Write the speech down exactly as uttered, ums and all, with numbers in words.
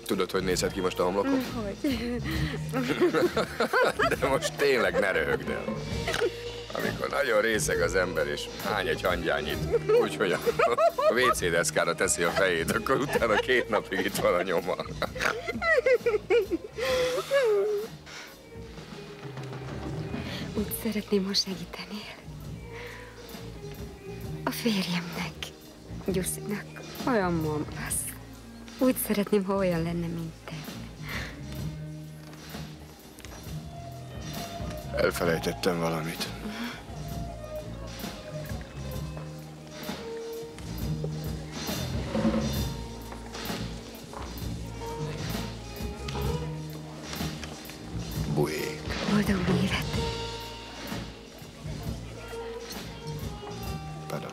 Tudod, hogy nézhet ki most a homlokom? Hogy? De most tényleg ne röhögd el. Amikor nagyon részeg az ember, és hány egy hangyányit, úgyhogy a, a vé cé deszkára teszi a fejét, akkor utána két napig itt van a nyoma. Úgy szeretném, ha segítenél. A férjemnek, Gyuszinak olyan mama lesz. Úgy szeretném, ha olyan lenne, mint te. Elfelejtettem valamit. Bujék. Boldog élet. Pardon.